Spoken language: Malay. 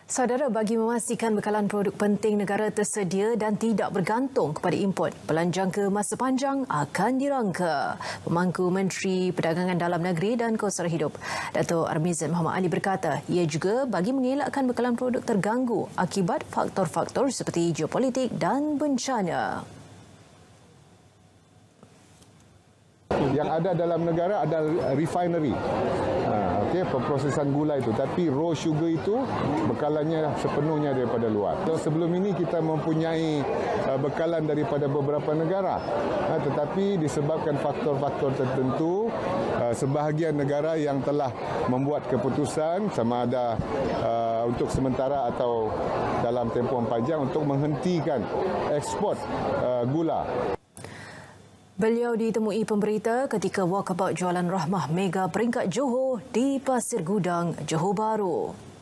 Saudara, bagi memastikan bekalan produk penting negara tersedia dan tidak bergantung kepada import, pelan jangka masa panjang akan dirangka. Pemangku Menteri Perdagangan Dalam Negeri dan Kelestarian Hidup, Dato' Armizan Muhammad Ali berkata, ia juga bagi mengelakkan bekalan produk terganggu akibat faktor-faktor seperti geopolitik dan bencana. Yang ada dalam negara ada refinery, pemprosesan gula itu. Tapi raw sugar itu bekalannya sepenuhnya daripada luar. Sebelum ini kita mempunyai bekalan daripada beberapa negara, tetapi disebabkan faktor-faktor tertentu, sebahagian negara yang telah membuat keputusan sama ada untuk sementara atau dalam tempoh panjang untuk menghentikan ekspor gula. Beliau ditemui pemberita ketika walkabout jualan Rahmah Mega peringkat Johor di Pasir Gudang, Johor Bahru.